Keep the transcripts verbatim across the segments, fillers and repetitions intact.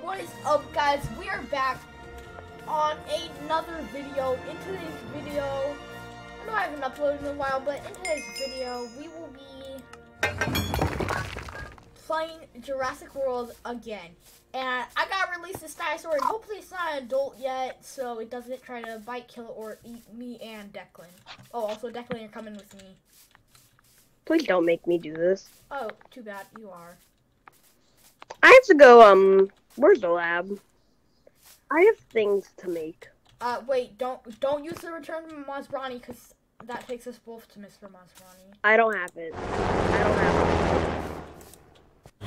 What is up, guys? We are back on another video. In today's video, I know I haven't uploaded in a while, but in today's video, we will be playing Jurassic World again. And I gotta release this dinosaur, and hopefully it's not an adult yet, so it doesn't try to bite, kill, or eat me and Declan. Oh, also Declan, you're coming with me. Please don't make me do this. Oh, too bad, you are. I have to go, um, where's the lab? I have things to make. Uh, wait, don't don't use the return to Masbrani, because that takes us both to Mister Masbrani. I don't have it. I don't have it.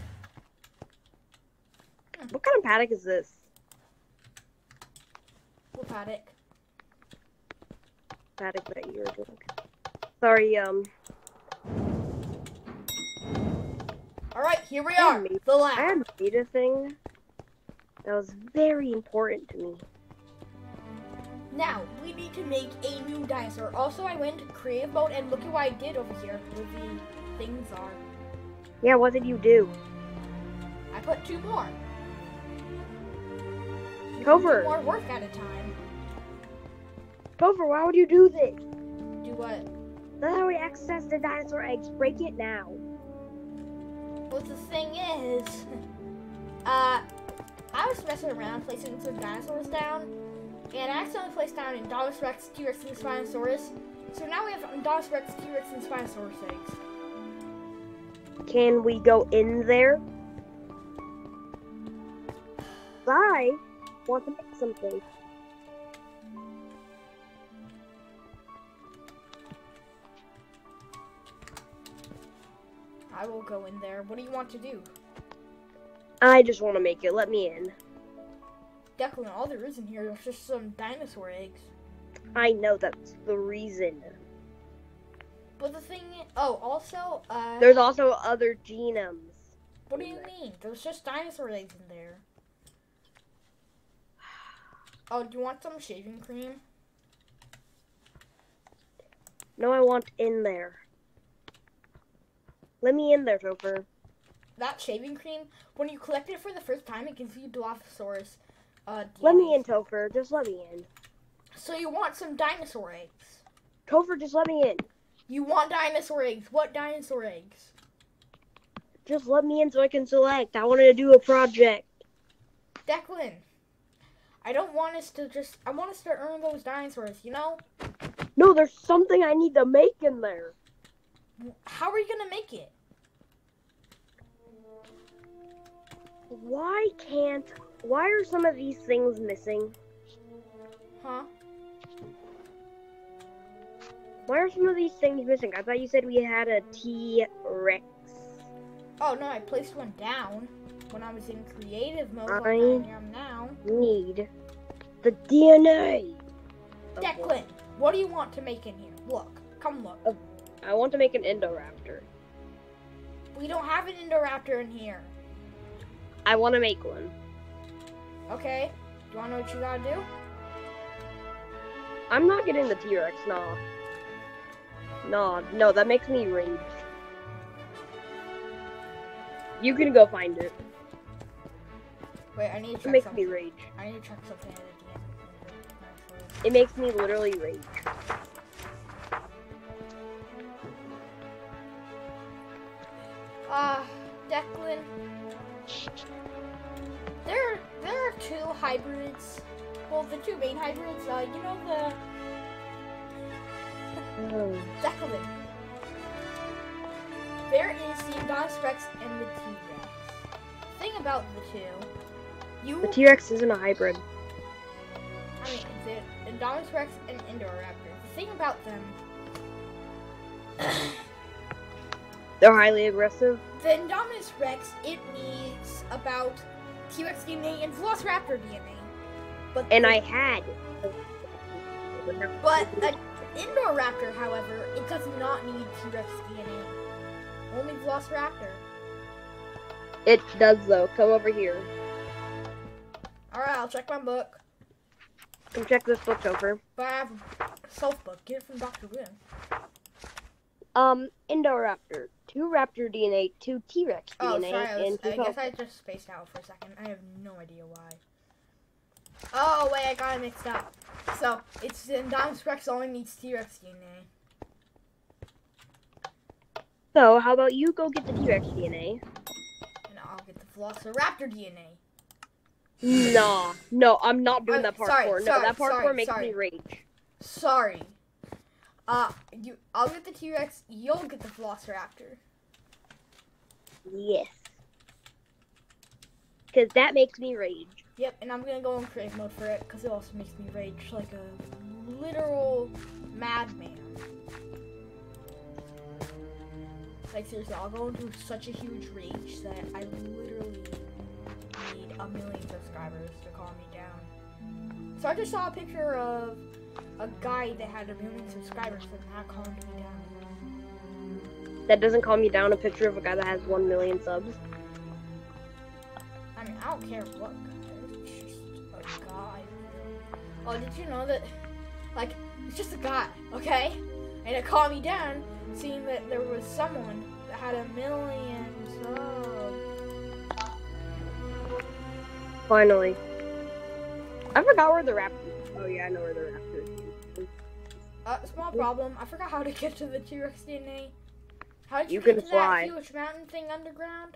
Hmm. What kind of paddock is this? What paddock? Paddock that you're doing. Sorry, um... Alright, here we are, made, the lab. I had made a thing that was very important to me. Now, we need to make a new dinosaur. Also, I went to creative mode, and look at what I did over here, where the things are. Yeah, what did you do? I put two more. Cover. Two more work at a time. Topher, why would you do this? Do what? That's how we access the dinosaur eggs. Break it now. Well, the thing is, uh, I was messing around placing some dinosaurs down, and I accidentally placed down Indominus Rex, T-Rex, and Spinosaurus. So now we have Indominus Rex, T-Rex, and Spinosaurus eggs. Can we go in there? I want to make something. I will go in there. What do you want to do? I just want to make it. Let me in. Declan, all there is in here is just some dinosaur eggs. I know, that's the reason. But the thing is, oh, also, uh... There's also other genomes. What do you mean? There's just dinosaur eggs in there. Oh, do you want some shaving cream? No, I want in there. Let me in there, Topher. That shaving cream, when you collect it for the first time, it gives you Dilophosaurus. Uh, let me in, Topher. Just let me in. So you want some dinosaur eggs? Topher, just let me in. You want dinosaur eggs? What dinosaur eggs? Just let me in so I can select. I wanted to do a project. Declan, I don't want us to just... I want us to earn those dinosaurs, you know? No, there's something I need to make in there. How are you gonna make it? Why can't... Why are some of these things missing? Huh? Why are some of these things missing? I thought you said we had a T-Rex. Oh, no, I placed one down when I was in creative mode. I, like I am now. need the D N A. Declan, what do you want to make in here? Look, come look. Uh, I want to make an Indoraptor. We don't have an Indoraptor in here. I want to make one. Okay. Do you want to know what you gotta do? I'm not getting the T-Rex, nah. No, no, that makes me rage. You can go find it. Wait, I need to check It makes something. me rage. I need to check something at the end. It makes me literally rage. Uh, Declan. There, there are two hybrids. Well, the two main hybrids. Uh, you know the Oh. Declan. There is the Indominus Rex and the T-Rex. Thing about the two, you. The T-Rex isn't a hybrid. I mean, the Indominus Rex and Indoraptor. The thing about them. They're highly aggressive. The Indominus Rex, it needs about T-Rex D N A and Velociraptor D N A. But And the, I had. But an Indoraptor, however, it does not need T-Rex D N A. Only Velociraptor. It does though. Come over here. Alright, I'll check my book. Come check this book over. But I have a self book. Get it from Doctor Boone. Um, Indoraptor, two Raptor D N A, two T-Rex Oh, D N A, sorry. I, was, and two I guess Pelican. I just spaced out for a second. I have no idea why. Oh, wait, I got it mixed up. So, it's Indominus Rex only needs T-Rex D N A. So, how about you go get the T-Rex D N A? And I'll get the Velociraptor D N A. No, no, I'm not doing I'm that parkour. sorry, no, sorry, that parkour sorry, makes sorry. me rage. Sorry. Uh, you. I'll get the T-Rex. You'll get the Velociraptor. Yes. Because that makes me rage. Yep, and I'm gonna go in creative mode for it because it also makes me rage like a literal madman. Like seriously, I'll go into such a huge rage that I literally need a million subscribers to calm me down. So I just saw a picture of a guy that had a million subscribers and that calmed me down. That doesn't calm you down, a picture of a guy that has one million subs? I mean, I don't care what guy. It's just a guy. Oh, did you know that, like, it's just a guy, okay? And it calmed me down seeing that there was someone that had a million subs. Finally. I forgot where the raptor is. Oh yeah, I know where the raptor is. Uh, small problem. I forgot how to get to the T-Rex D N A. How did you, You get can to fly. that huge mountain thing underground?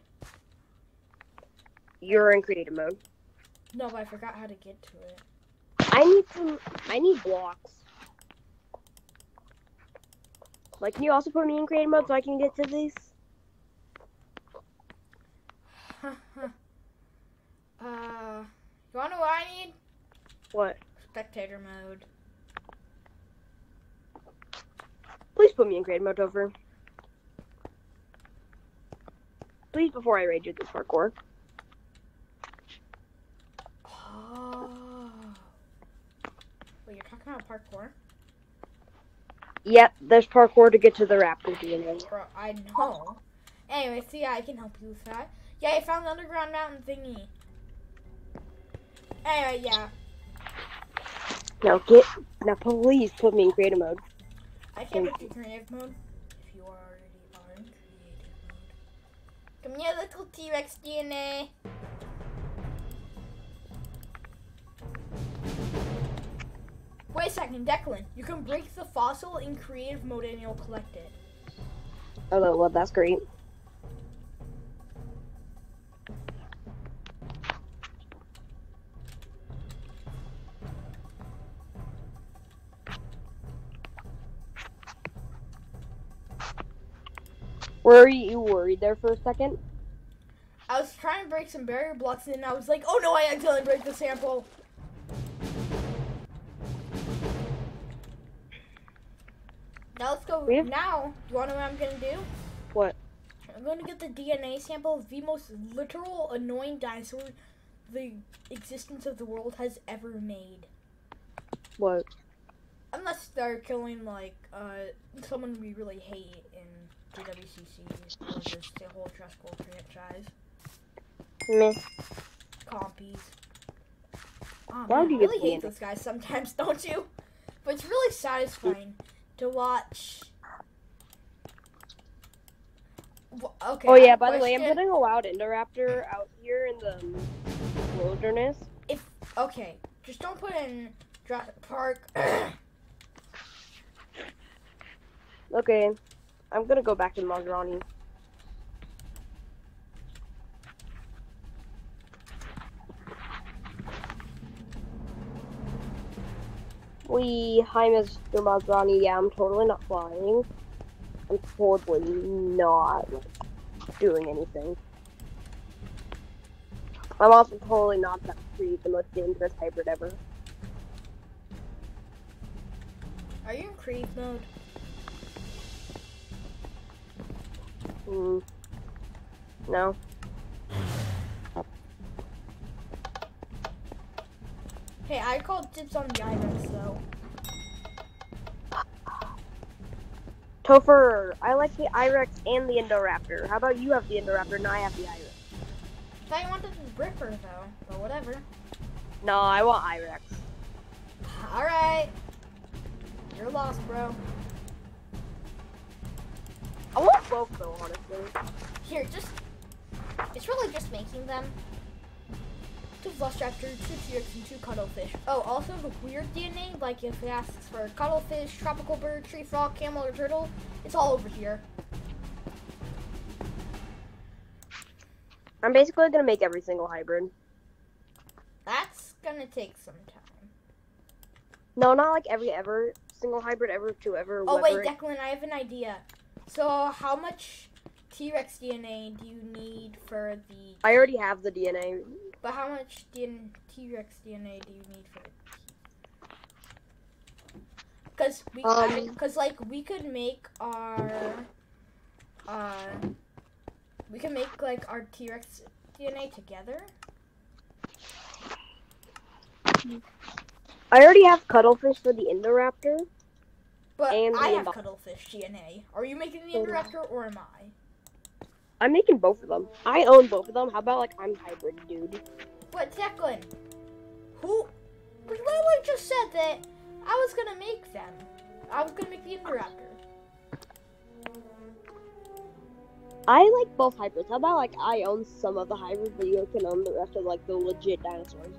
You're in creative mode. No, but I forgot how to get to it. I need some, I need blocks. Like, can you also put me in creative mode so I can get to these? uh, you wanna know what I need? What? Spectator mode. Please put me in creative mode, Topher. Please, before I rage at this parkour. Oh. Wait, you're talking about parkour? Yep, there's parkour to get to the raptor D N A. Bro, I know. Anyway, so yeah, I can help you with that. Yeah, I found the underground mountain thingy. Anyway, yeah. Now get, now please put me in creative mode. I can't put you in creative mode if you already are in creative mode. Come here, little T-Rex D N A. Wait a second, Declan. You can break the fossil in creative mode and you'll collect it. Oh, well, that's great. Were you worried there for a second? I was trying to break some barrier blocks and I was like, oh no, I accidentally break the sample. Now let's go. We have- Now, do you want to know what I'm going to do? What? I'm going to get the D N A sample of the most literal annoying dinosaur the existence of the world has ever made. What? Unless they're killing, like, uh, someone we really hate in J W C C or just the whole Trustful franchise. Meh. Compies. Oh, Why man, would you I get really D N A? hate those guys sometimes, don't you? But it's really satisfying to watch. Wh- Okay. Oh I have yeah, a by the way, I'm question. putting a wild Indoraptor out here in the wilderness. If okay, just don't put in Jurassic Park. Okay, I'm gonna go back to Maserati. We, hi Mister Maserati, yeah, I'm totally not flying. I'm totally not like, doing anything. I'm also totally not that free, the most dangerous hybrid ever. Are you in creep mode? Hmm. No. Hey, I called dibs on the Irex though. Topher, I like the Irex and the Indoraptor. How about you have the Indoraptor and I have the Irex? I thought you wanted the Bripper though, but whatever. No, I want Irex. All right, you're lost, bro. I want both though, honestly. Here, just it's really just making them. Two Velociraptor, two T-Rex, and two Cuttlefish. Oh, also the weird D N A, like if it asks for Cuttlefish, Tropical Bird, Tree Frog, Camel, or Turtle, it's all over here. I'm basically gonna make every single hybrid. That's gonna take some time. No, not like every ever single hybrid ever to ever. Oh wait, whether it- Declan, I have an idea. So how much T-Rex D N A do you need for the... I already have the D N A. But how much D N T-Rex D N A do you need for it? Because we, Um, because like we could make our, uh, we can make like our T-Rex D N A together. I already have Cuttlefish for the Indoraptor. But And I the have Indo- Cuttlefish D N A. Are you making the Indoraptor or am I? I'm making both of them. I own both of them. How about like I'm hybrid, dude? But Declan, who? We literally just said that I was gonna make them. I was gonna make the Indoraptor. I like both hybrids. How about like I own some of the hybrids, but you can own the rest of like the legit dinosaurs?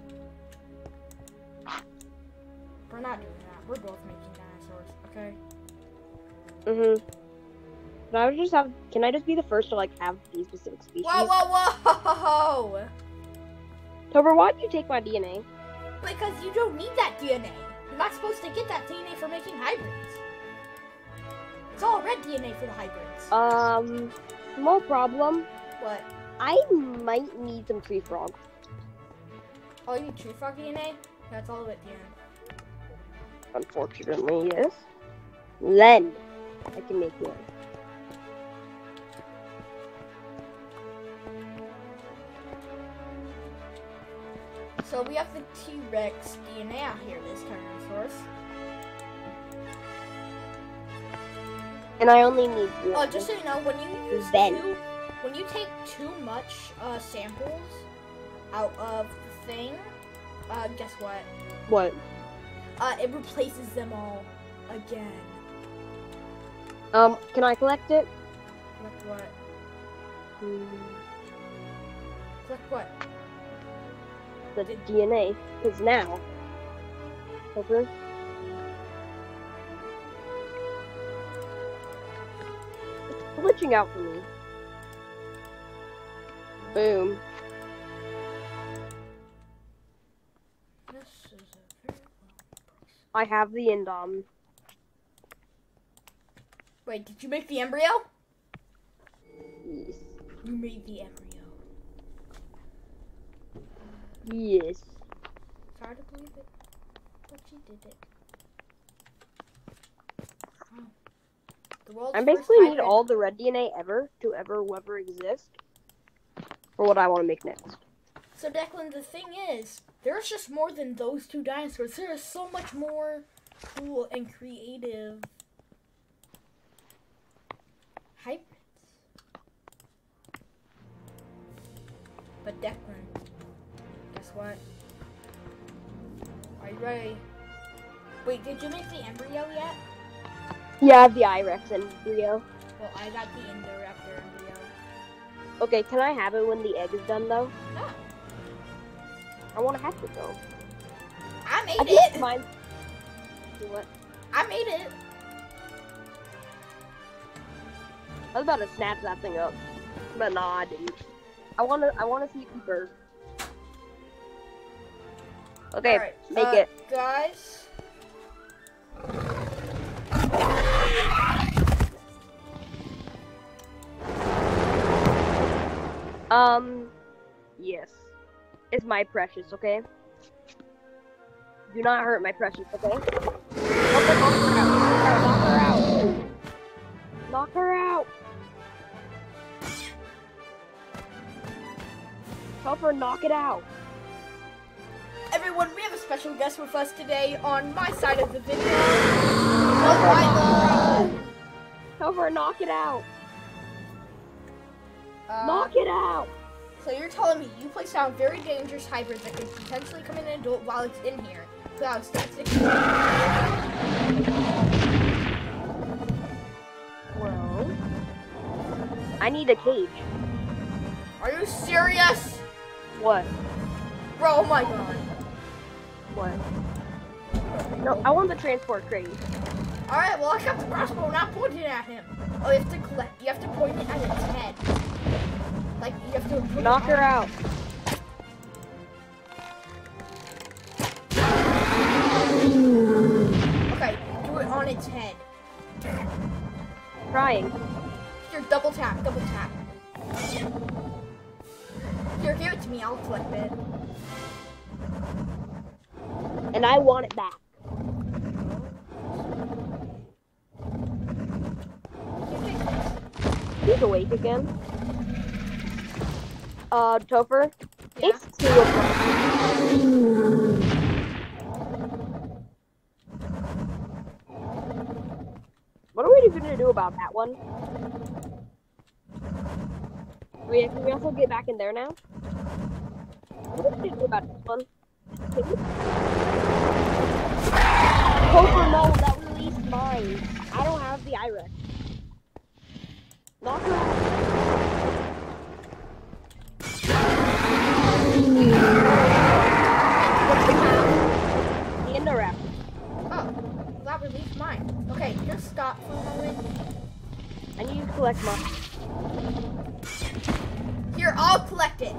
We're not doing that. We're both making dinosaurs, okay? Mhm. Can I just have? Can I just be the first to like have these specific species? Whoa, whoa, whoa! Tober, why'd you take my D N A? Because you don't need that D N A. You're not supposed to get that D N A for making hybrids. It's all red D N A for the hybrids. Um, no problem. What? I might need some tree frog. Oh, you need tree frog D N A? That's all of it, D N A. Unfortunately, yes. Then I can make one. So we have the T-Rex D N A out here, this Tyrannosaurus. And I only need one. Oh, just so you know, when you use Then. too, when you take too much uh, samples out of the thing, uh, guess what? What? Uh, it replaces them all again. Um, can I collect it? Like what? Hmm, Like what? the D N A. Because now. Over. It's glitching out for me. Boom. This is a very well. I have the Indom. Wait, did you make the embryo? Yes. You made the embryo. Yes. It's hard to believe it, but you did it. Oh. The world's I first basically need hybrid- all the red D N A ever to ever ever exist for what I want to make next. So Declan, the thing is, there's just more than those two dinosaurs. There is so much more cool and creative hybrids. But Declan, guess what? Are you ready? Wait, did you make the embryo yet? Yeah, I have the I-Rex embryo. Well, I got the Indoraptor embryo. Okay, can I have it when the egg is done though? No, I want to hatch it though. I made I think it. mine. Do what? I made it. I was about to snatch that thing up, but nah, I didn't. I want to. I want to see it convert. Okay, Alright, make uh, it. guys. Um, yes. It's my precious, okay? Do not hurt my precious, okay? Knock her out. Knock her out. Help her knock it out. Everyone, we have a special guest with us today on my side of the video. Oh, Help her knock it out. uh, Knock it out. So you're telling me you place down very dangerous hybrids that could potentially come in an adult while it's in here. Without statistics. Well, I need a cage. Are you serious? What? Bro, oh my god. What? No, I want the transport crate. Alright, well I got the crossbow, not pointing at him. Oh, you have to collect, you have to point it at its head. Like, you have to put Knock it her on. out. Okay, do it on its head. Trying. Here, double tap, double tap. Here, give it to me, I'll collect it. And I want it back. He's awake again. Uh, Topher? Yeah. It's two o'clock. What are we gonna do about that one? Wait, can we also get back in there now? What are we gonna do about this one? Topher, no, that released mine. I don't have the I R E X. Knock her out. The Indoraptor. Oh, that released mine. Okay, just stop for a moment. I need to collect mine. Here, I'll collect it.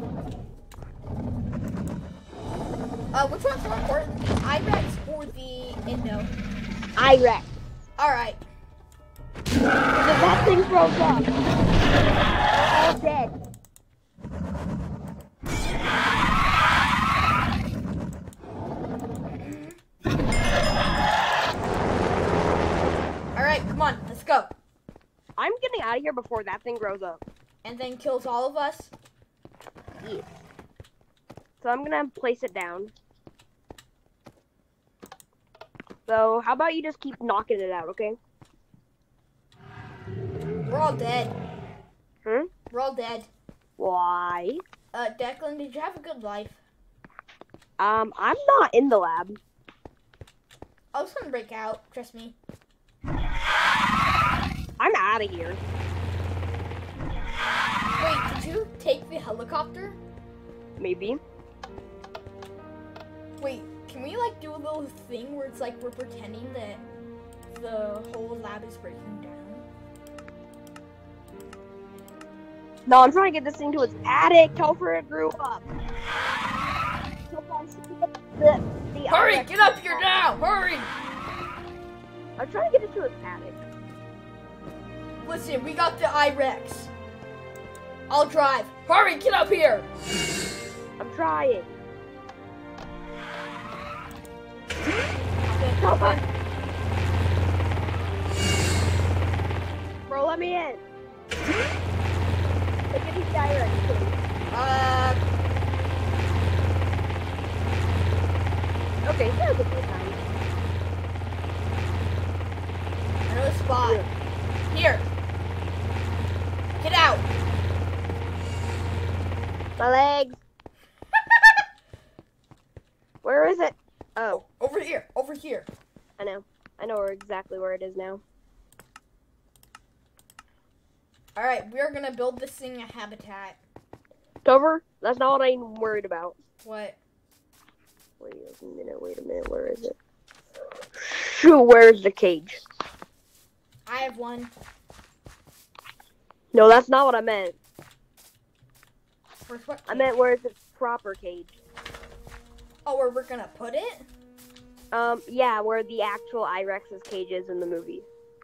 Uh, which one's more important, the I R E X or the Indo? I R E X. Alright. That thing broke up. They're all dead. Alright, come on, let's go. I'm getting out of here before that thing grows up. And then kills all of us. Yeah. So I'm gonna place it down. So how about you just keep knocking it out, okay? We're all dead. Hmm? We're all dead. Why? Uh, Declan, did you have a good life? Um, I'm not in the lab. I was gonna break out, trust me. I'm out of here. Wait, did you take the helicopter? Maybe. Wait, can we like do a little thing where it's like we're pretending that the whole lab is breaking down? No, I'm trying to get this thing to its attic. Topher, it grew up. The, the Hurry, attic. get up here now! Hurry! I'm trying to get it to its attic. Listen, we got the I R E X. I'll drive. Hurry, get up here! I'm trying. Topher. Bro, let me in. Look at these directions, please. Uh, Okay, there's a good time. I know a spot. Here. Get out. My legs. Where is it? Oh, Over here. Over here. I know. I know where exactly where it is now. All right, we're gonna build this thing a habitat. Topher, that's not what I'm worried about. What? Wait a minute, wait a minute, where is it? Shoot, where's the cage? I have one. No, that's not what I meant. Where's what? I meant where's the proper cage? Oh, where we're gonna put it? Um, yeah, where the actual I R E X's cage is in the movie.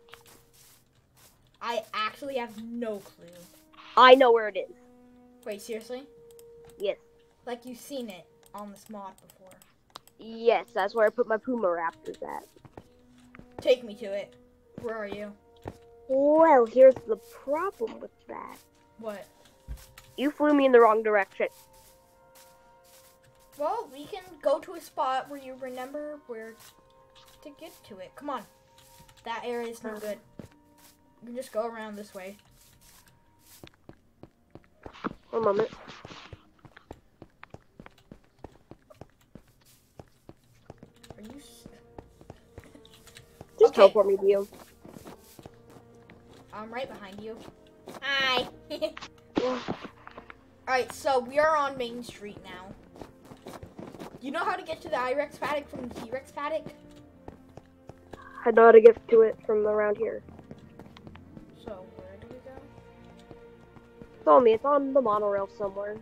I actually have no clue. I know where it is. Wait, seriously? Yes. Like you've seen it on this mod before. Yes, that's where I put my Puma Raptors at. Take me to it. Where are you? Well, here's the problem with that. What? You flew me in the wrong direction. Well, we can go to a spot where you remember where to get to it. Come on. That area is no good. You can just go around this way. One moment. Are you... s- Just Okay. teleport me to you. I'm right behind you. Ah, Alright, so we are on Main Street now. You know how to get to the I-Rex paddock from the T-Rex paddock? I know how to get to it from around here. So, where do we go? Tell me, it's on the monorail somewhere.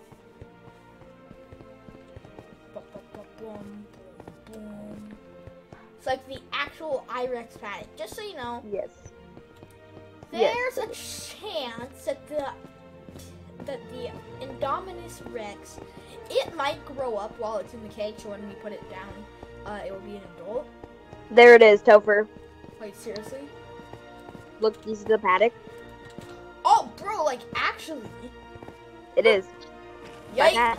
It's like the actual I-Rex paddock. Just so you know, Yes. there's Yes. a chance that the that the Indominus Rex, it might grow up while it's in the cage. So when we put it down, uh, it will be an adult. There it is, Topher. Wait, seriously? Look, this is the paddock. Oh, bro, like actually. It is. Like Yikes. that.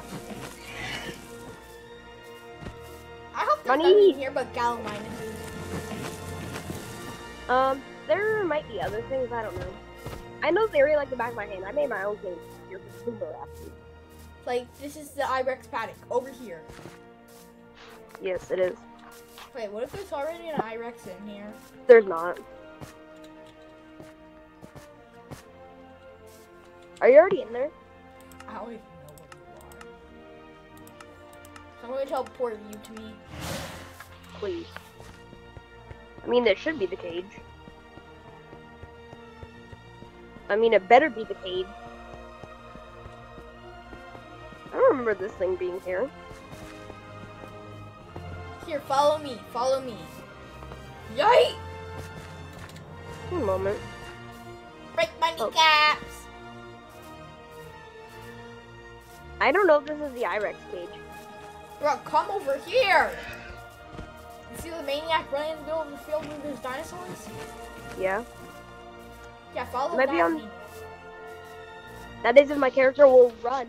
I hope there's Funny. nothing in here but Galliminuses. Um, there might be other things, I don't know. I know the area like the back of my hand. I made my own cage here for Super Raptor. Like, this is the I-Rex paddock over here. Yes, it is. Wait, what if there's already an I-Rex in here? There's not. Are you already in there? I don't even know what you are. So I'm going to teleport you to me. Please. I mean, there should be the cage. I mean, it better be the cage. I don't remember this thing being here. Here, follow me, follow me. Yay! One moment. Break my Oh. kneecaps! I don't know if this is the I-Rex cage. Bro, come over here! You see the maniac running in the middle of the field with his dinosaurs? Yeah. Yeah, follow Might be that on- me. That is if my character will run.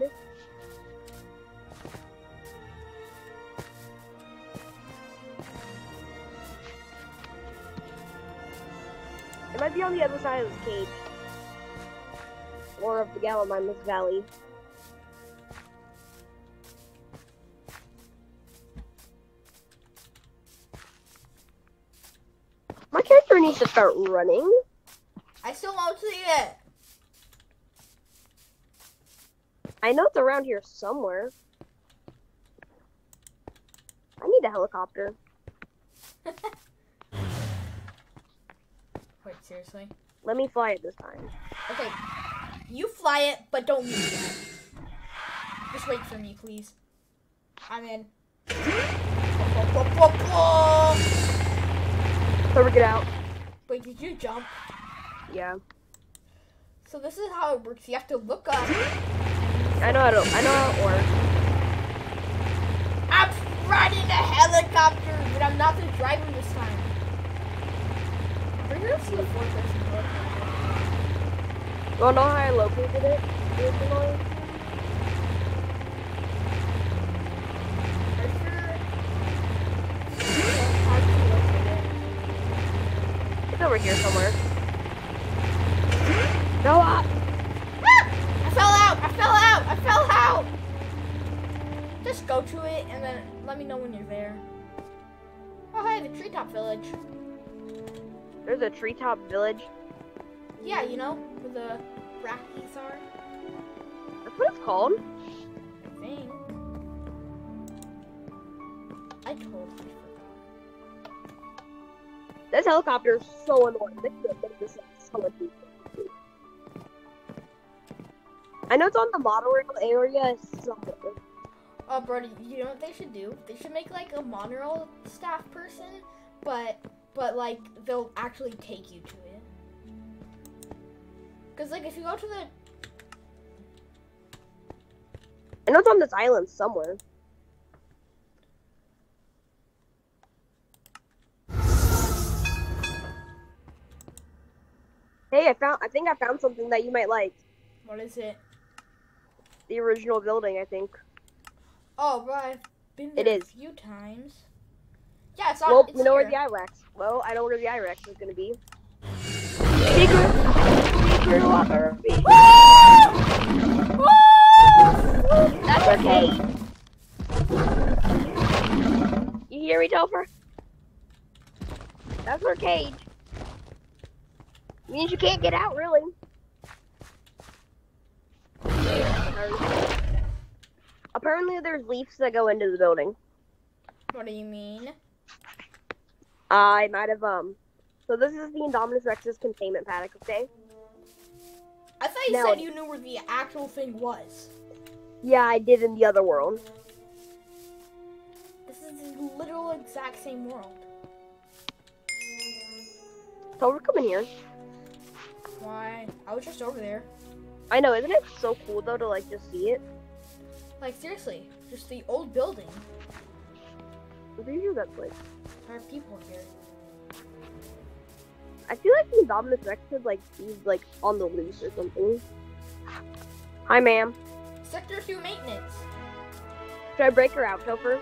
It might be on the other side of this cage. Or of the Gallimimus Valley. My character needs to start running. I still won't see it. I know it's around here somewhere. I need a helicopter. Wait, seriously? Let me fly it this time. Okay, you fly it, but don't move yet. Just wait for me, please. I'm in. So we get out. Wait, did you jump? Yeah. So this is how it works. You have to look up. I know how to. I know how it works. I'm riding a helicopter, but I'm not the driver this time. We're gonna see the fourth person. You wanna know how I located it originally? It's over here somewhere. Go up! Ah! I fell out! I fell out! I fell out! Just go to it and then let me know when you're there. Oh, hey, the treetop village. There's a treetop village. Yeah, you know, where the brackies are. That's what it's called. I think. I totally forgot. This helicopter is so annoying. They could have made this so much easier. I know it's on the monorail area somewhere. Oh, Brody, you know what they should do? They should make like a monorail staff person, but but like they'll actually take you to it. Cause like if you go to the I know it's on this island somewhere. Hey, I found. I think I found something that you might like. what is it? The original building, I think. Oh, bro, I've been It there is. a few times. Yeah, it's on. Well, it's you know where here. the I-Rex. Well, I know where the I-Rex is gonna be. Secret, secret locker. That's okay. You hear me, Topher? That's our cage. Means you can't get out, really. Apparently, there's leaves that go into the building. What do you mean? I might have, um... So this is the Indominus Rex's containment paddock, okay? I thought you Now- said you knew where the actual thing was. Yeah, I did in the other world. This is the literal exact same world. So we're coming here. Why? I was just over there. I know, isn't it so cool, though, to, like, just see it? Like, seriously, just the old building. I'm pretty sure that's, like... There are people here. I feel like the Indominus Rex could, like, be, like, on the loose or something. Hi, ma'am. Sector two maintenance. Should I break her out, Topher?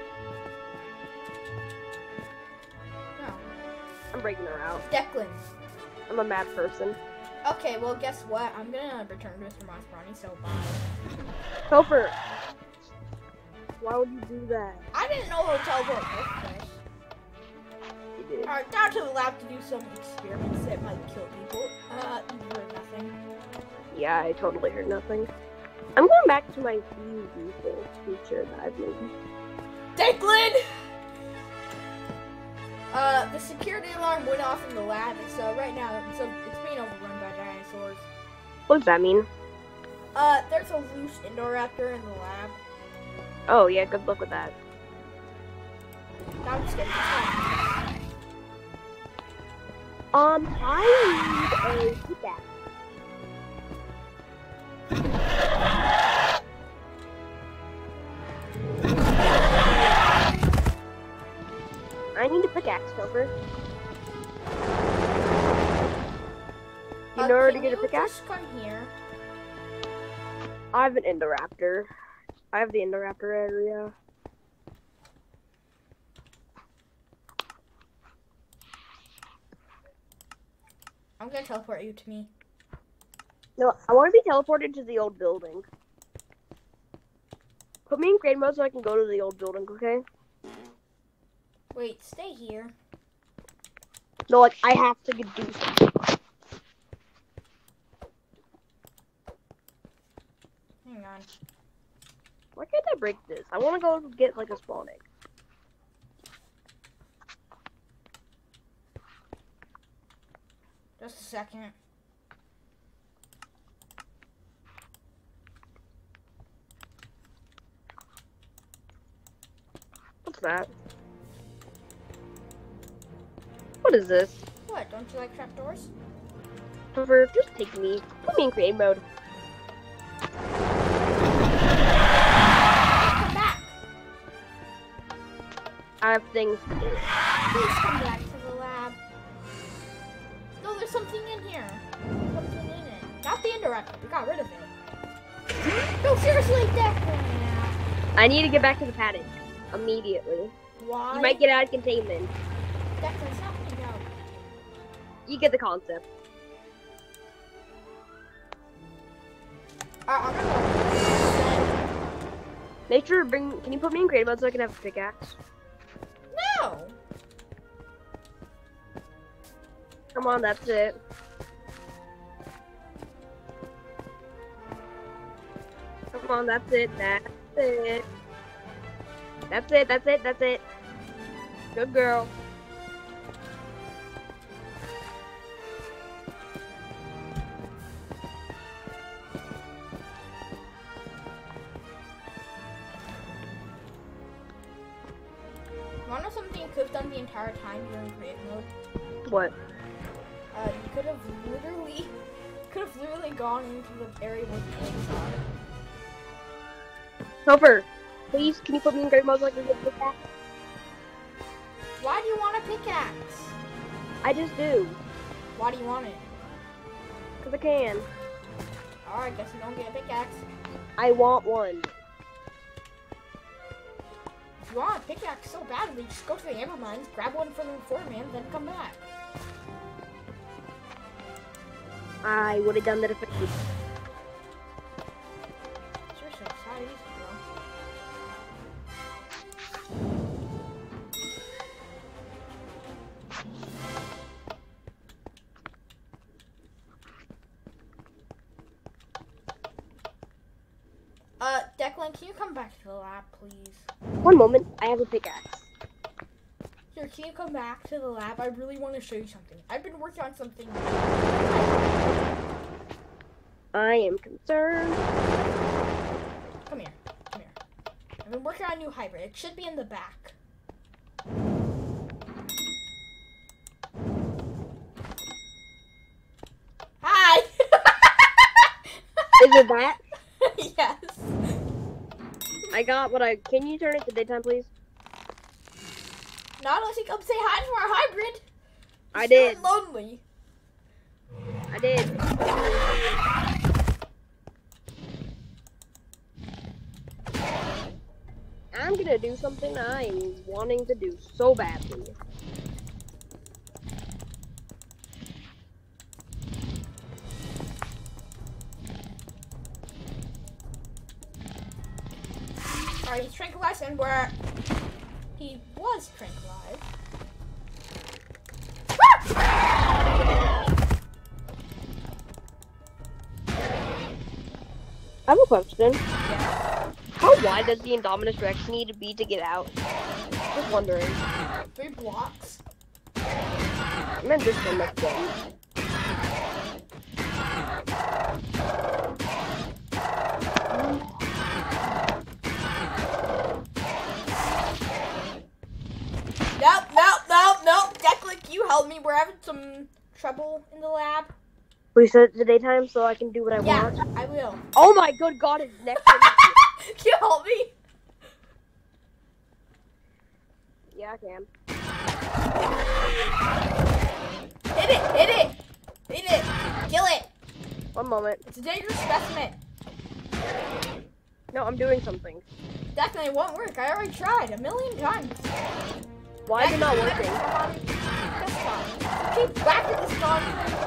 No. I'm breaking her out. Declan. I'm a mad person. Okay, well, guess what? I'm gonna return to Mister Masbrani, so bye. Topher! Why would you do that? I didn't know hotel worked. Okay. You did. Alright, down to the lab to do some experiments that might kill people. Uh, you heard nothing. Yeah, I totally heard nothing. I'm going back to my beautiful feature that I've made. Declan! Uh, the security alarm went off in the lab, so right now, so it's being overrun by dinosaurs. What does that mean? Uh, there's a loose Indoraptor in the lab. Oh, yeah, good luck with that. No, I'm just kidding. It's fine. Um, I need a pickaxe. I need a pickaxe, Topher. You Uh, know where to can get a you pickaxe? just come here? I have an Indoraptor. I have the Indoraptor area. I'm gonna teleport you to me. No, I want to be teleported to the old building. Put me in grade mode so I can go to the old building, okay? Wait, stay here. No, like, I have to do something. Hang on. Why can't I break this? I want to go get, like, a spawn egg. Just a second. What's that? What is this? What, don't you like trapdoors? However, just take me. Put me in creative mode. Come back! I have things to do. Please come back to the lab. No, there's something in here. There's something in it. Not the Indoraptor, we got rid of it. No, seriously, Declan! I need to get back to the paddock. Immediately. Why? You might get out of containment. Declan, stop me out. You get the concept. Alright, I'm gonna go. Make sure to bring. Can you put me in creative mode so I can have a pickaxe? No! Come on, that's it. Come on, that's it. That's it. That's it. That's it. That's it. Good girl. Wanna know something you could have done the entire time you were in creative mode? What? Uh, you could have literally, could have literally gone into the area where the eggs are. Topher, please, can you put me in creative mode so I can get the pickaxe? Why do you want a pickaxe? I just do. Why do you want it? Because I can. Alright, guess you don't get a pickaxe. I want one. If you want a pickaxe so badly, just go to the amber mines, grab one from the foreman, then come back. I would have done that if I could. Seriously, it's not easy, bro. Declan, can you come back to the lab, please? One moment, I have a pickaxe. Here, can you come back to the lab? I really want to show you something. I've been working on something. I am concerned. Come here. Come here. I've been working on a new hybrid. It should be in the back. Hi! Is it that? Yes. I got what I... Can you turn it to daytime, please? Not unless you come say hi to our hybrid. I You're did. lonely. I did. I'm gonna do something I'm wanting to do so badly. Alright, he's tranquilized, and where he was tranquilized. I have a question. Yeah. How wide does the Indominus Rex need to be to get out? Just wondering. Three blocks. I meant this one, that's good. Nope, nope, nope, nope. Declan, you help me. We're having some trouble in the lab. Please set it to daytime so I can do what I Yeah, want. I will. Oh my good god, his neck. Can you help me? Yeah, I can. Hit it, hit it, hit it, kill it. One moment. It's a dangerous specimen. No, I'm doing something. Declan, it won't work. I already tried a million times. Why is it not working? Keep back at this nonsense.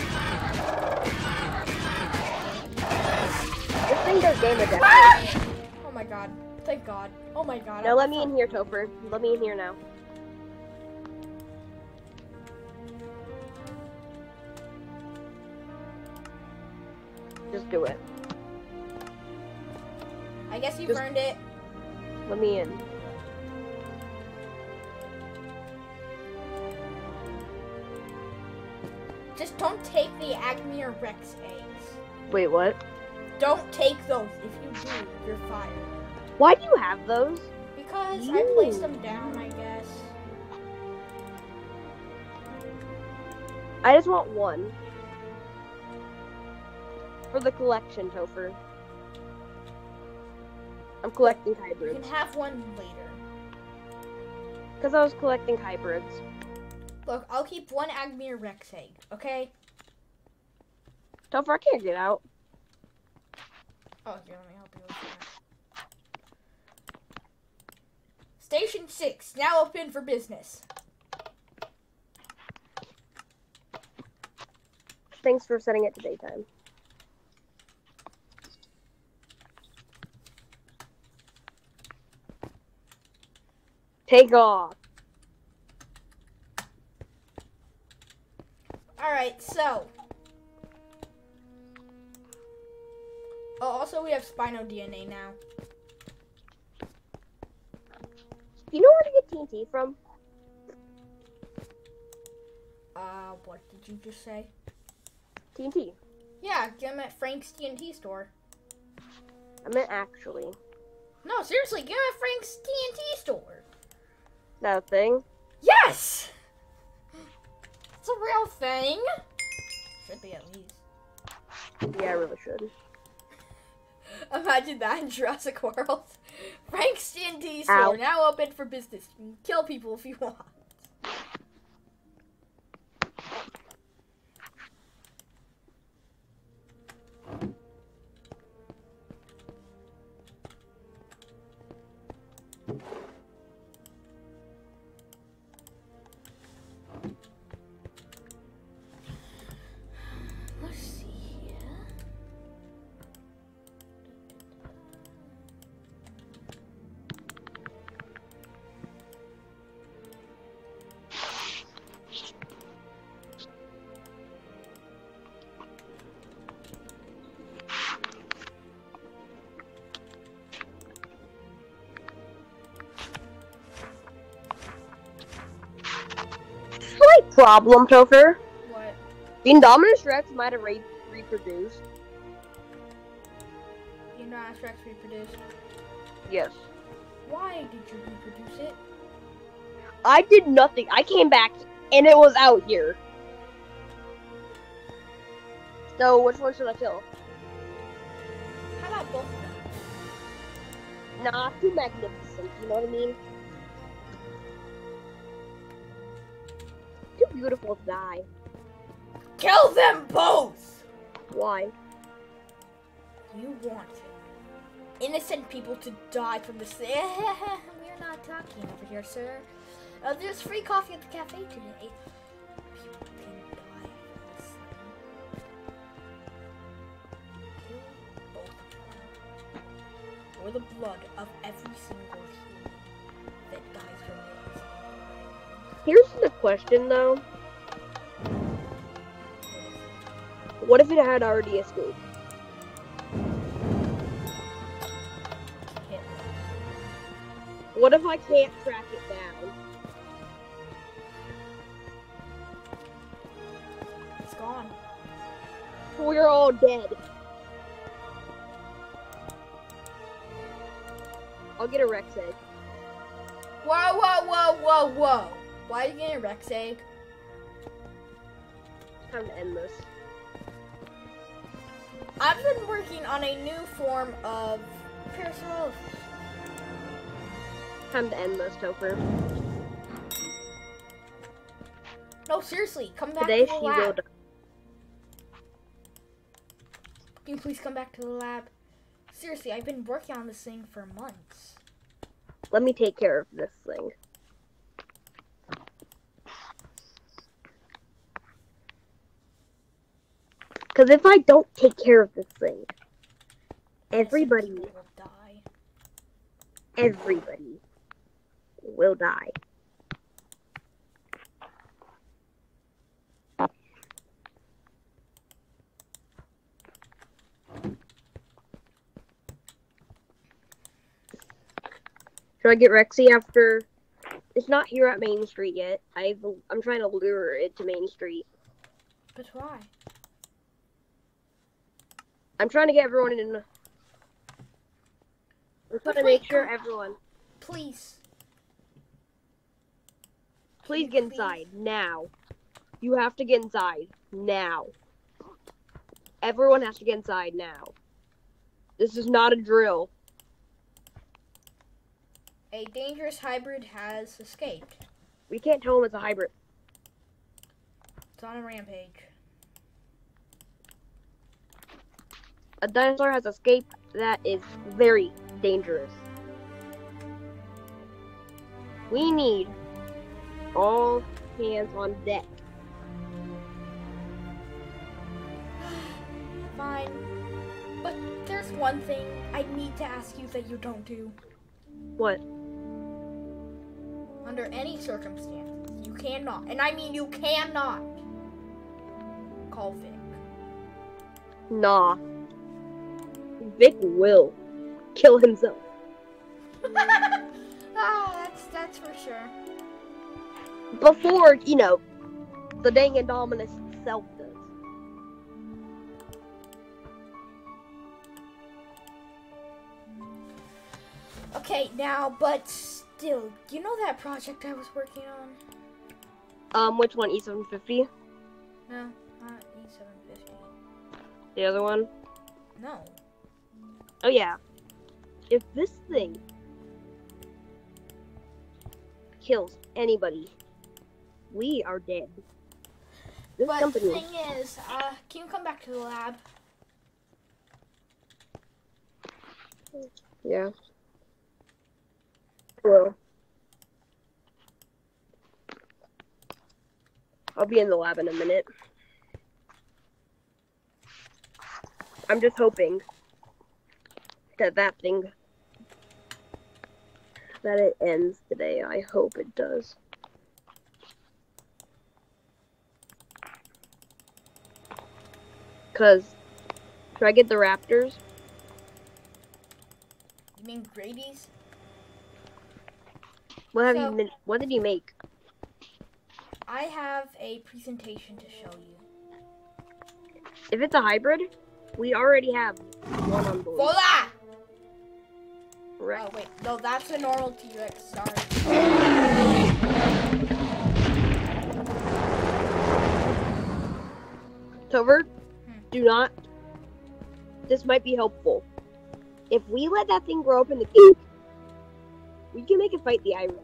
This thing does damage. Ah! Oh my god. Thank god. Oh my god. Now let me in here, Topher. Let me in here now. Just do it. I guess you've Just- earned it. Let me in. Just don't take the Agmir Rex eggs. Wait, what? Don't take those. If you do, you're fired. Why do you have those? Because I placed them down, I guess. I just want one. For the collection, Topher. I'm collecting You hybrids. can have one later. Because I was collecting hybrids. Look, I'll keep one Agmir Rex egg, okay? Topher, I can't get out. Oh, here, let me help you with that. Station six, now open for business. Thanks for setting it to daytime. Take off. Alright, so. Oh, also we have Spino D N A now. Do you know where to get T N T from? Uh, what did you just say? T N T. Yeah, get them at Frank's T N T store. I meant actually. No, seriously, get them at Frank's T N T store. That a thing? Yes! It's a real thing. Should be at least. Yeah, I really should. Imagine that in Jurassic World. Frank's T N T store Ow. now open for business. You can kill people if you want. Let's see here. problem, Topher. What? The Indominus Rex might have re reproduced. The Indominus Rex reproduced? Yes. Why did you reproduce it? I did nothing. I came back and it was out here. So which one should I kill? How about both of them? Nah, too magnificent, you know what I mean? Too beautiful to die. Kill them both! Why? You want innocent people to die from this. We're not talking over here, sir. Uh, there's free coffee at the cafe today. People can die from this thing. Kill both of them. For the blood of every single human that dies from this. Here's the question, though. What if it had already escaped? What if I can't track it down? It's gone. We're all dead. I'll get a Rex egg. Whoa, whoa, whoa, whoa, whoa. Why are you getting a Rex egg? It's time to end this. I've been working on a new form of parasaurology. Time to end this, Topher. No, seriously, come back Today to the she lab. will die. Can you please come back to the lab? Seriously, I've been working on this thing for months. Let me take care of this thing. Because if I don't take care of this thing, everybody, Innocent people will die. everybody will die. Should I get Rexy after? It's not here at Main Street yet. I've, I'm trying to lure it to Main Street. But why? I'm trying to get everyone in. I'm trying But to wait, make sure come- everyone. Please. Please Can get you inside now. You have to get inside now. Everyone has to get inside now. This is not a drill. A dangerous hybrid has escaped. We can't tell them it's a hybrid. It's on a rampage. A dinosaur has escaped. That is very dangerous. We need all hands on deck. Fine. But there's one thing I need to ask you that you don't do. What? Under any circumstances, you cannot, and I mean you cannot, call Vic. Nah. Vic will kill himself. Ah, that's that's for sure. Before, you know, the dang Indominus itself does. Okay, now, but still, you know that project I was working on? Um, which one? E seven fifty? No, not E seven fifty. The other one? No. Oh yeah. If this thing kills anybody, we are dead. This But company. the thing is, uh, can you come back to the lab? Yeah. Well. I'll be in the lab in a minute. I'm just hoping that that thing, that it ends today. I hope it does. Cause, should I get the raptors? You mean Grady's? What have So- you been, what did you make? I have a presentation to show you. If it's a hybrid, we already have one on board. Voila! Right. Oh, wait. No, that's a normal T-Rex. Sorry. Tover, Hmm. do not. This might be helpful. If we let that thing grow up in the cave, we can make it fight the Irex.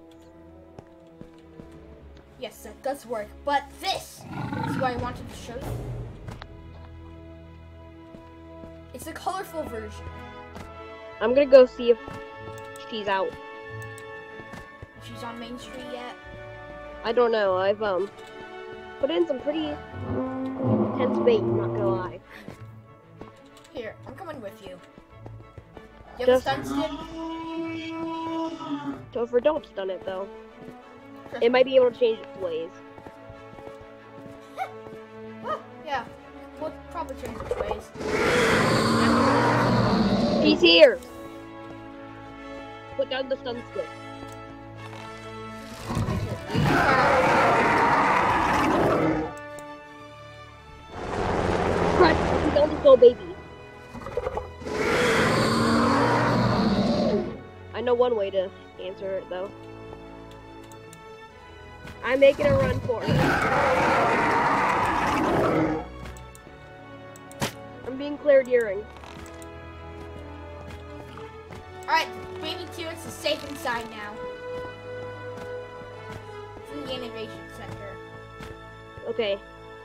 Yes, that does work. But this is what I wanted to show you. It's a colorful version. I'm gonna go see if she's out. She's on Main Street yet? I don't know. I've um put in some pretty intense bait. Not gonna lie. Here, I'm coming with you. You have Just- a stun stick? Topher, don't stun it though. It might be able to change its ways. Oh, yeah. We'll probably change its ways. She's here. Put down the stun stick. Crud, he's only still a baby. I know one way to answer it though. I'm making a run for her. I'm being cleared earring. Alright, baby T-Rex is safe inside now. It's in the Innovation Center. Okay,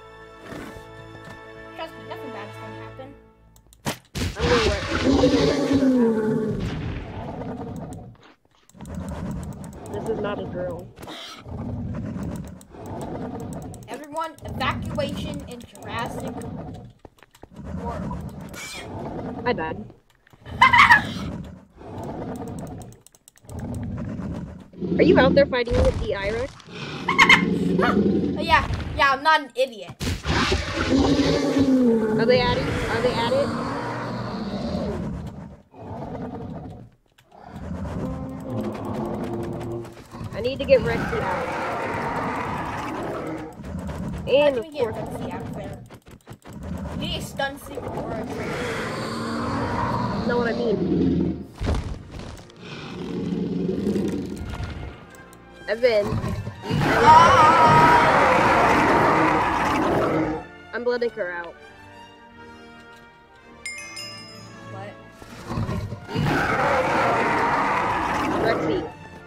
Trust me, nothing bad's gonna happen. I'm gonna work. I'm gonna work. This is not a drill. Everyone, evacuation in Jurassic World. My bad. Are you out there fighting with the Irex? Oh, yeah, yeah, I'm not an idiot. Are they at it? Are they at it? I need to get Rexy out. How And do of we get course, Rexy out there? You need a stun stick or a trigger. know what I mean. Evan, I'm letting her out. What? Rexy.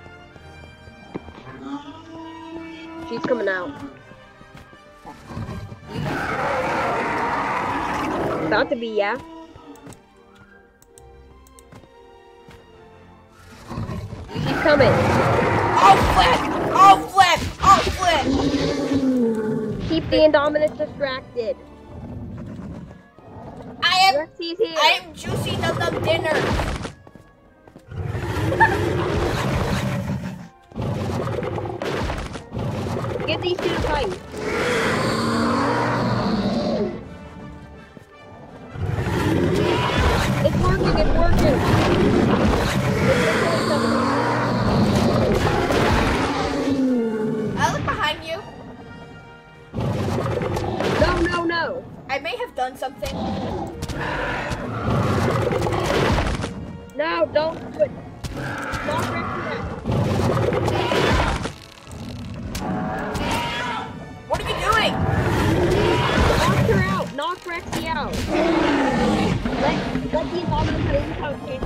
She's coming out. About to be, yeah. She's coming. Oh, flip! Oh, flip! Oh, flip! Keep the Indominus distracted. I am, Rexy's here. I am Juicy Num Num Dinner. Get these two to fight. It's working, it's working. I look behind you. No, no, no. I may have done something. No, don't do it. Knock Rexy out. What are you doing? Knock her out. Knock Rexy out. Let, let the Indominus have his house change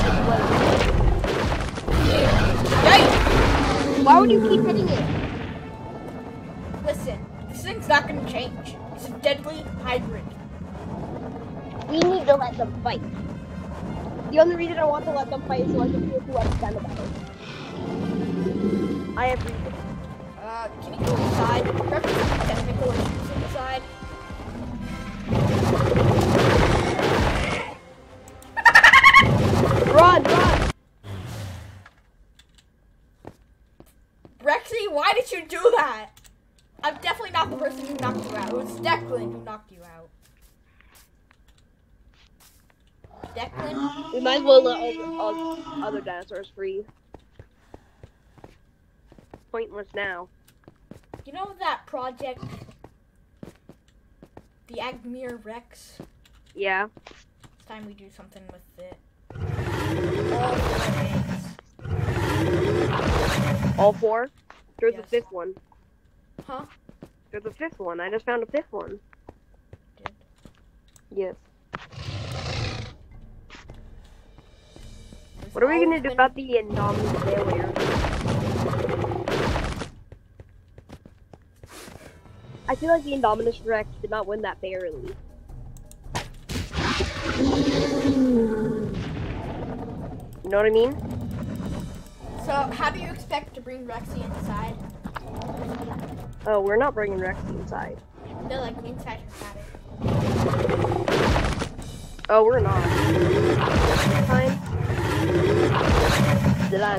Yikes! Why would you keep hitting it? Listen, this thing's not gonna change. It's a deadly hybrid. We need to let them fight. The only reason I want to let them fight is so I can feel who has done about it. I have reason. Uh, can you go inside? Remember some technical issues inside? Run, run! Rexy, why did you do that? I'm definitely not the person who knocked you out. It was Declan who knocked you out. Declan? We might as well let all, all other dinosaurs free. Pointless now. You know that project, the Agmir Rex? Yeah. It's time we do something with it. All four eggs. All four? There's Yes. a fifth one. Huh? There's a fifth one. I just found a fifth one. Did. Yes. There's What are we gonna always do been- about the Indominus failure? I feel like the Indominus Rex did not win that fairly. You know what I mean? So, how do you expect to bring Rexy inside? Oh, we're not bringing Rexy inside. They're like inside her attic. Oh, we're not. This time? Did I?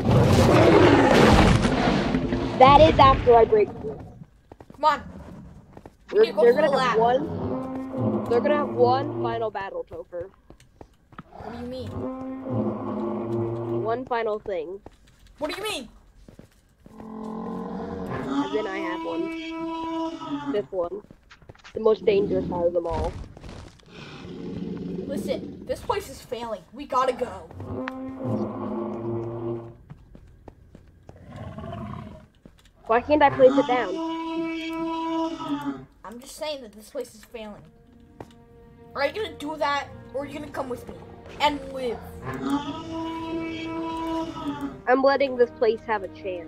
That is after I break through. Come on. We We're, need to go they're for gonna the have lab. one. They're gonna have one final battle, Topher. What do you mean? One final thing. What do you mean? And then I have one. This one. The most dangerous out of them all. Listen, this place is failing. We gotta go. Why can't I place it down? I'm just saying that this place is failing. Are you gonna do that, or are you gonna come with me and live? I'm letting this place have a chance.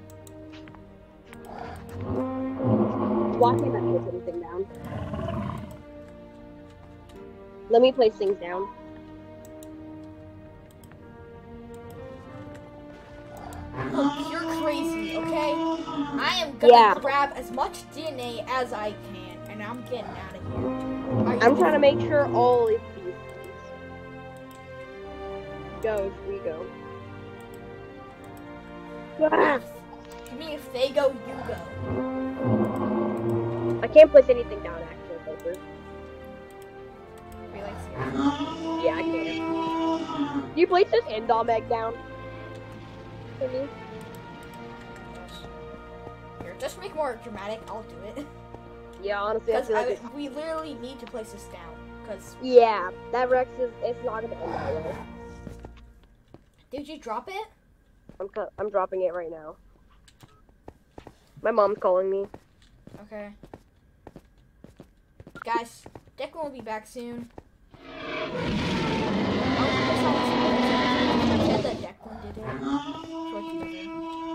Why can't I place anything down? Let me place things down. Look, you're crazy, okay? I am gonna Yeah. grab as much D N A as I can, and I'm getting out of here. Are you I'm trying to make sure all is these go if we go. Ah, I mean, if they go, you go. I can't place anything down actually, Poker. Be like, seriously. Yeah, I can. Do you place this Indom egg down? For me? Here, just make more dramatic. I'll do it. Yeah, honestly, I Because feel like it's... we literally need to place this down. Because Yeah, that Rex is, it's not gonna end that way. did you drop it? I'm, co- I'm dropping it right now. My mom's calling me. Okay. Guys, Declan will be back soon. I said that Declan did it. Towards the end.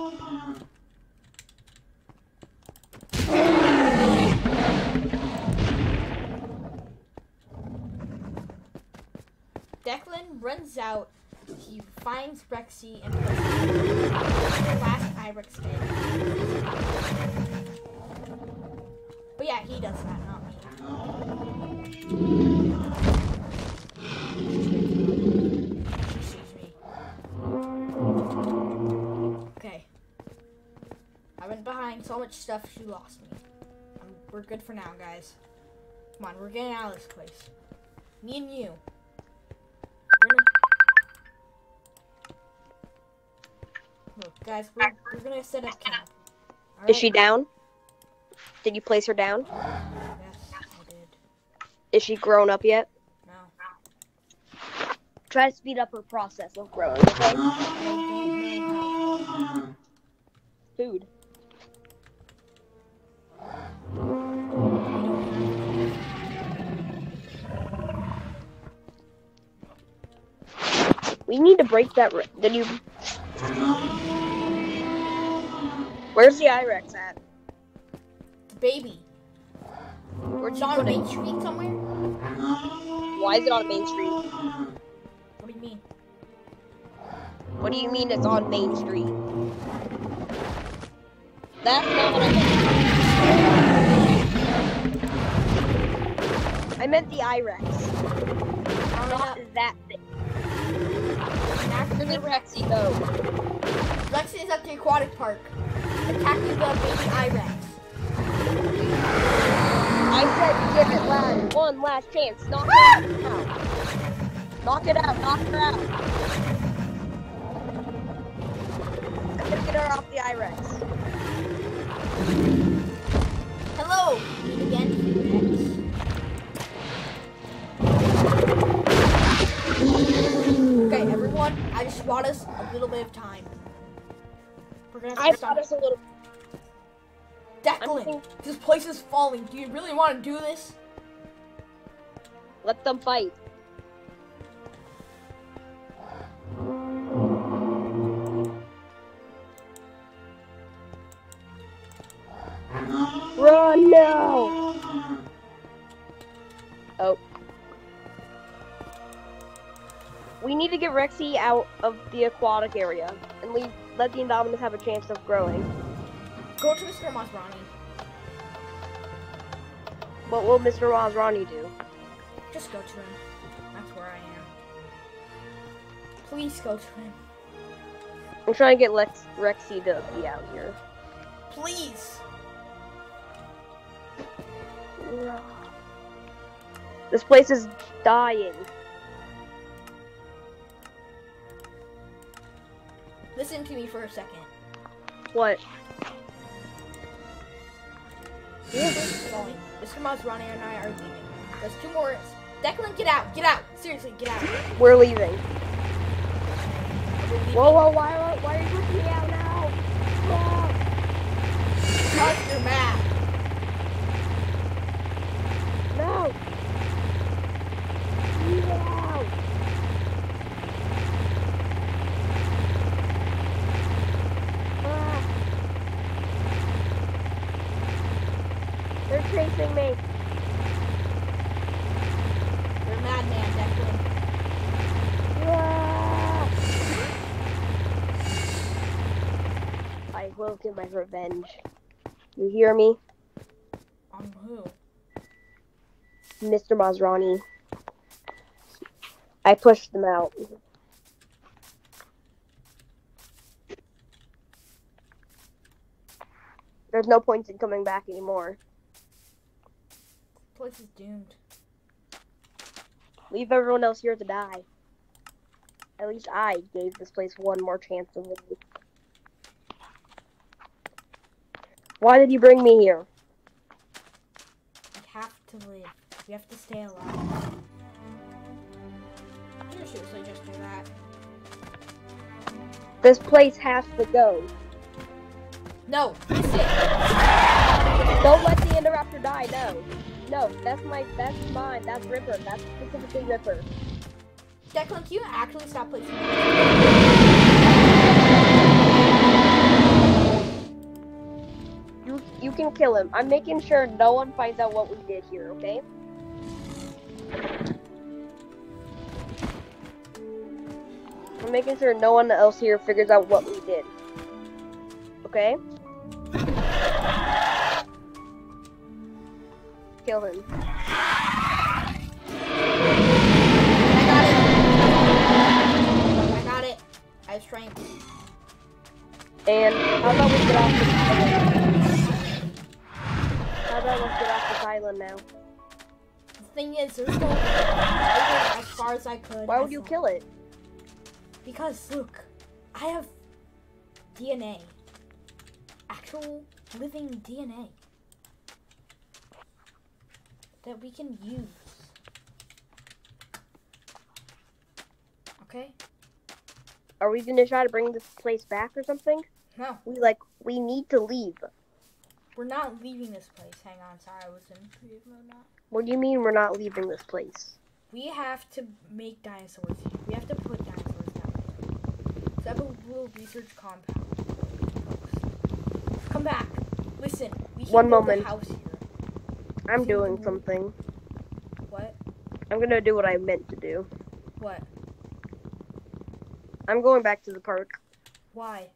Declan runs out. He finds Rexy and places the last Irex egg. But yeah, he does that, not me. She sees me. Okay. I went behind so much stuff, she lost me. Um, we're good for now, guys. Come on, we're getting out of this place. Me and you. We're gonna... Look, guys, we're, we're gonna set up camp. All Is she right? down? Did you place her down? Yes, I did. Is she grown up yet? No. Try to speed up her process of growing, okay? I don't know how. Food. We need to break that. Re- Did you? Where's the Irex at? The baby. Where'd It's you on put Main it? Street somewhere? Why is it on Main Street? What do you mean? What do you mean it's on Main Street? That's not what I meant. I meant the Irex. Not that thing. Where did Rexy go? Rexy is at the aquatic park, attacking the baby Irex. I said give it last, one last chance. Knock it out. Knock it out. Knock her out. I'm gonna get her off the Irex. little bit of time. We're gonna I have to thought stop. it's a little. Declan, thinking- this place is falling. Do you really want to do this? Let them fight. Run now! Oh. We need to get Rexy out of the aquatic area and leave, let the Indominus have a chance of growing. Go to Mister Masrani. What will Mister Masrani do? Just go to him. That's where I am. Please go to him. I'm trying to get Lex Rexy to be out here. Please. This place is dying. Listen to me for a second. What? Going. Mister Masrani and I are leaving. There's two more. Declan, get out! Get out! Seriously, get out! We're leaving. We're leaving. Whoa, whoa, why, why are you pushing me out now? Whoa. Because you're mad. No! Get out! Ah. They're chasing me. You're a madman, Declan. Ah. I will get my revenge. You hear me? On who? Mister Masrani. I pushed them out. There's no point in coming back anymore. This place is doomed. Leave everyone else here to die. At least I gave this place one more chance to live. Why did you bring me here? We have to live. We have to stay alive. Did you seriously just do that? This place has to go. No, listen. Don't let the Indoraptor die, no. No, that's my, that's mine, that's Ripper, that's specifically Ripper. Declan, can you actually stop placing You, you can kill him. I'm making sure no one finds out what we did here, okay? I'm making sure no one else here figures out what we did. Okay? Kill him. I got it. I got it. I have strength. And how about we get off this island? How about we get off this island now? The thing is, there's no as far as I could. Why would you kill it? Because look, I have D N A. Actual living D N A. That we can use. Okay? Are we gonna try to bring this place back or something? No, We like, we need to leave. we're not leaving this place. Hang on, sorry, I was in creative mode now. What do you mean we're not leaving this place? We have to make dinosaurs here. We have to put dinosaurs down here. So I have a little research compound. Come back. Listen, we can One build moment. a house here. I'm doing something. What? I'm gonna do what I meant to do. What? I'm going back to the park. Why?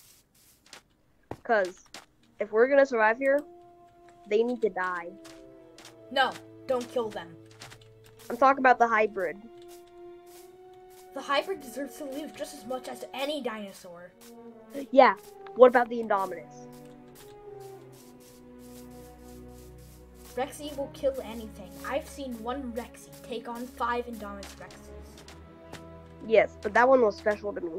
Cause if we're gonna survive here, they need to die. No, don't kill them. I'm talking about the hybrid. The hybrid deserves to live just as much as any dinosaur. Yeah. What about the Indominus? Rexy will kill anything. I've seen one Rexy take on five Indominus Rexes. Yes, but that one was special to me.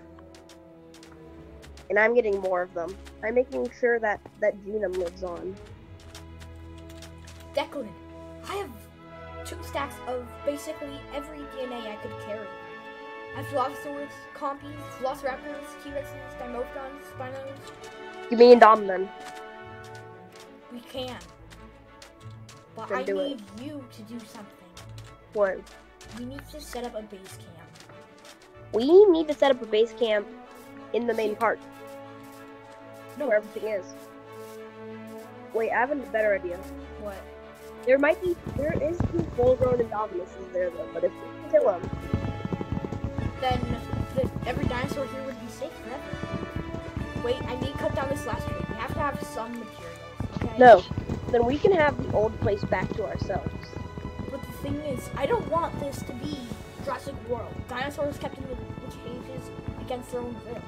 And I'm getting more of them. I'm making sure that that genome lives on. Declan, I have two stacks of basically every D N A I could carry. I have Dilophosaurus, Compies, Velociraptors, T-Rexes, Dimorphodons, Spinos. Give me Indominus. We can. But Then I do need you to do something. What? We need to set up a base camp. We need to set up a base camp in the main park. No. Where everything is. Wait, I have a better idea. What? There might be, there is two full-grown Indominuses there though, but if we kill them, Then the, every dinosaur here would be safe forever. Wait, I need to cut down this last tree. We have to have some materials, okay? no, then we can have the old place back to ourselves. But the thing is, I don't want this to be Jurassic World. Dinosaurs kept in the cages against their own will.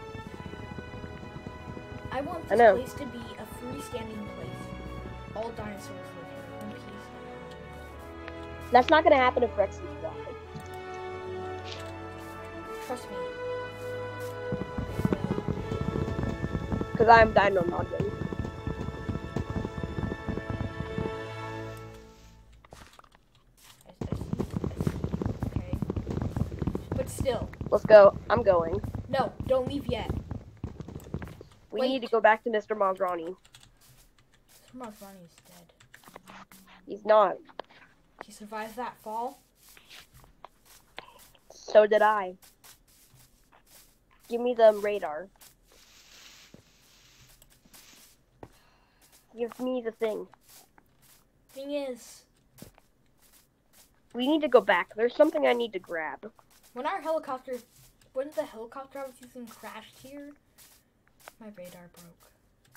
I want I this know. place to be a freestanding place. All dinosaurs live here in peace. That's not gonna happen if Rex is alive. Trust me. Because I'm dino noggin. I, I see, I see. Okay. But still, Let's go. I'm going. no, don't leave yet. We Wait. need to go back to Mister Malgrani. Ronnie's dead. He's not. He survived that fall. So did I. Give me the radar. Give me the thing. Thing is, We need to go back. There's something I need to grab. when our helicopter, when the helicopter I was using crashed here, my radar broke.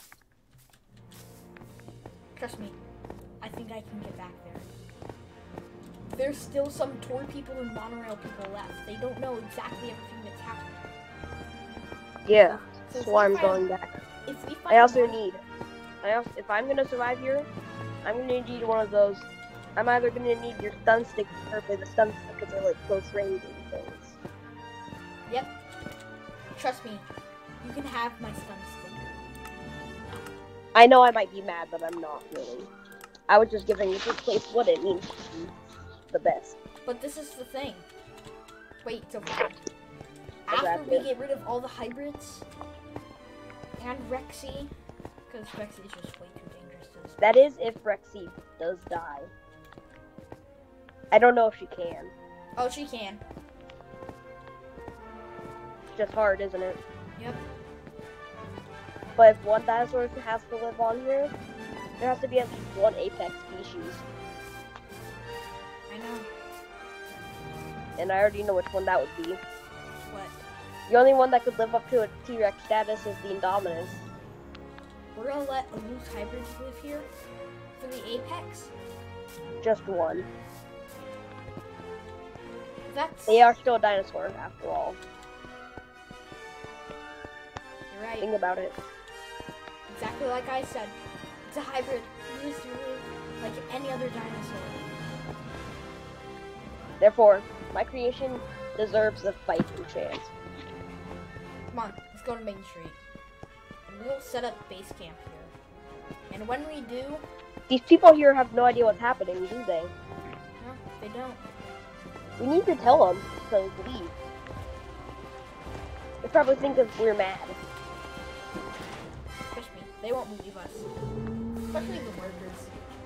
Trust me, I think I can get back there. There's still some tour people and monorail people left. They don't know exactly everything that's happening. Yeah, So that's if why we I'm find- going back. If we find I also one- need. I also, if I'm gonna survive here, I'm gonna need one of those. I'm either gonna need your stun stick, or play the stun stick because they're like close range and things. Yep. Trust me, you can have my stun stick. I know I might be mad, but I'm not really. I was just giving this place what it means to be the best. But this is the thing. Wait, it's okay. I After grabbed we it. get rid of all the hybrids and Rexy, because Rexy is just way too dangerous to this. That is if Rexy does die. I don't know if she can. Oh, she can. It's just hard, isn't it? Yep. But if one dinosaur has to live on here, there has to be at least one apex species. I know. And I already know which one that would be. What? The only one that could live up to a T-Rex status is the Indominus. We're gonna let a loose hybrids live here for the apex. Just one. That's. They are still a dinosaur, after all. You're right. Think about it. Exactly like I said. It's a hybrid. Used to live like any other dinosaur. Therefore, my creation deserves a fighting chance. Come on, let's go to Main Street. And we'll set up base camp here. And when we do, These people here have no idea what's happening, do they? no, they don't. We need to tell them to leave. They probably think that we're mad. Trust me, they won't believe us. Especially the workers.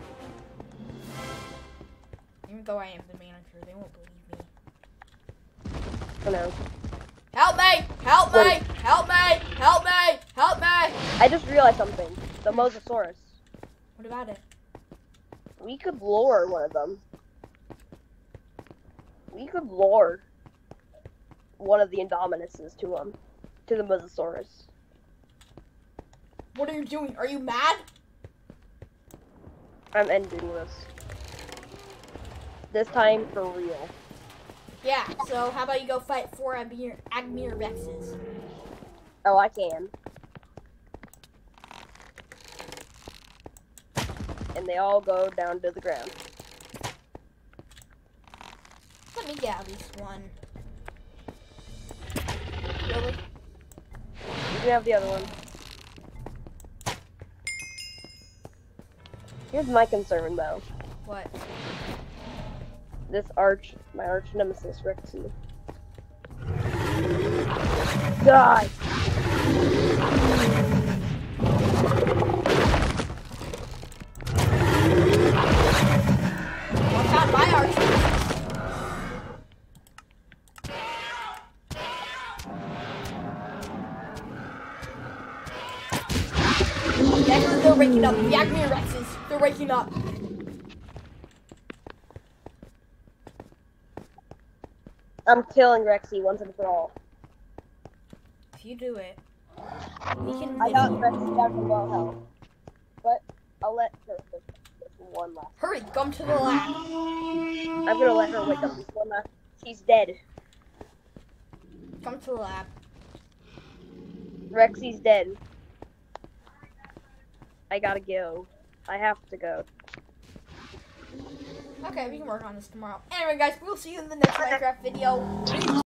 Even though I am the manager, they won't believe me. I know. Help me! Help me! What? Help me! Help me! Help me! I just realized something. The Mosasaurus. What about it? We could lure one of them. We could lure one of the Indominuses to him. To the Mosasaurus. What are you doing? Are you mad? I'm ending this. This time for real. Yeah, so how about you go fight four Agmir, Agmir Rexes? Oh, I can. And they all go down to the ground. Let me get at least one. Really? You can have the other one. Here's my concern, though. What? This arch, my arch nemesis, Rexy. God. Watch out, my archers. Yeah, they're waking up. The Acme Rexes. They're waking up. I'm killing Rexy once and for all. If you do it, we can I win. got Rexy down to low health. But I'll let her wake up this one last. Hurry, come to the lab. I'm gonna let her wake up this one last. She's dead. Come to the lab. Rexy's dead. I gotta go. I have to go. Okay, we can work on this tomorrow. Anyway, guys, we'll see you in the next Minecraft video.